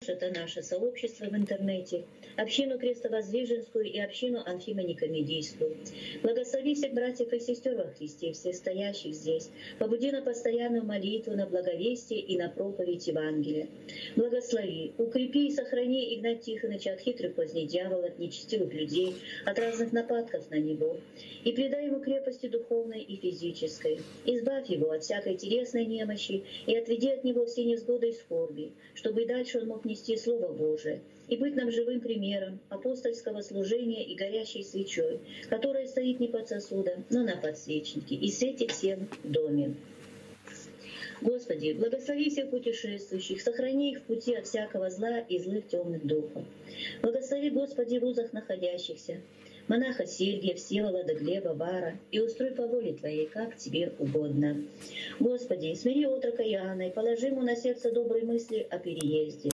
Это наше сообщество в интернете, общину Крестовоздвиженскую и общину Анфимо-Никомедийскую. Благослови всех братьев и сестер во Христе, всех стоящих здесь. Побуди на постоянную молитву, на благовестие и на проповедь Евангелия. Благослови, укрепи и сохрани Игнатия Тихоновича от хитрых козней дьявола, от нечестивых людей, от разных нападков на него. И придай ему крепости духовной и физической. Избавь его от всякой телесной немощи и отведи от него все невзгоды и скорби, чтобы и дальше он мог нести Слово Божие и быть нам живым примером апостольского служения и горящей свечой, которая стоит не под сосудом, но на подсвечнике, и светит всем в доме. Господи, благослови всех путешествующих, сохрани их в пути от всякого зла и злых темных духов. Благослови, Господи, в узах находящихся, монаха Сергия, Всеволода, Глеба, Вара, и устрой по воле Твоей, как Тебе угодно. Господи, смири отрока Иоанна и положи ему на сердце добрые мысли о переезде.